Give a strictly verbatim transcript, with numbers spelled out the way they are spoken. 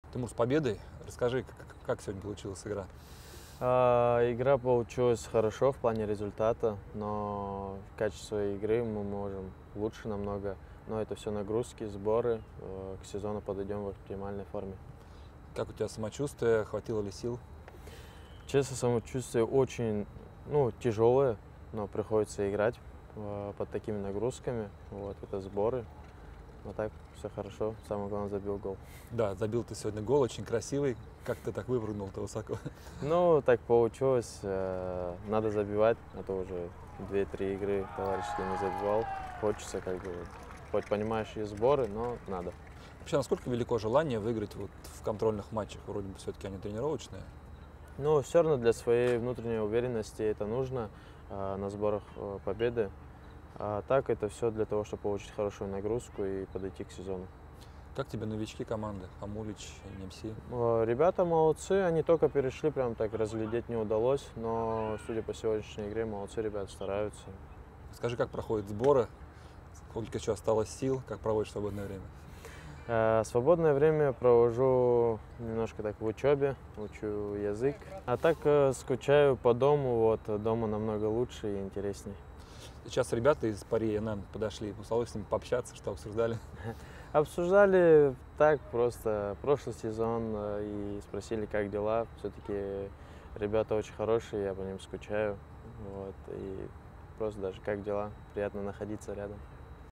Тимур, с победой. Расскажи, как, как сегодня получилась игра? А, Игра получилась хорошо в плане результата, но качество игры мы можем лучше намного. Но это все нагрузки, сборы. Э, К сезону подойдем в оптимальной форме. Как у тебя самочувствие? Хватило ли сил? Честно, самочувствие очень ну, тяжелое, но приходится играть э, под такими нагрузками. Вот, это сборы. Но так все хорошо. Самое главное, забил гол. Да, забил ты сегодня гол, очень красивый. Как ты так выпрыгнул-то высоко? Ну, так получилось. э, Надо забивать, а то уже две-три игры товарищески не забивал. Хочется, как бы, вот, хоть понимаешь, и сборы, но надо. Вообще, насколько велико желание выиграть вот в контрольных матчах? Вроде бы все-таки они тренировочные. Но все равно для своей внутренней уверенности это нужно а, на сборах э, победы. А так это все для того, чтобы получить хорошую нагрузку и подойти к сезону. Как тебе новички команды? Хамулич, эн эм си? Э, Ребята молодцы, они только перешли, прям так разглядеть не удалось, но судя по сегодняшней игре, молодцы ребята, стараются. Скажи, как проходят сборы? Сколько еще осталось сил? Как проводишь свободное время? Э, Свободное время провожу немножко так в учебе, учу язык. А так э, скучаю по дому, вот дома намного лучше и интересней. Сейчас ребята из Пари эн эн подошли. Удалось с ними пообщаться, что обсуждали? Обсуждали так просто прошлый сезон э, и спросили, как дела. Все-таки ребята очень хорошие, я по ним скучаю. Вот, и просто даже как дела, приятно находиться рядом.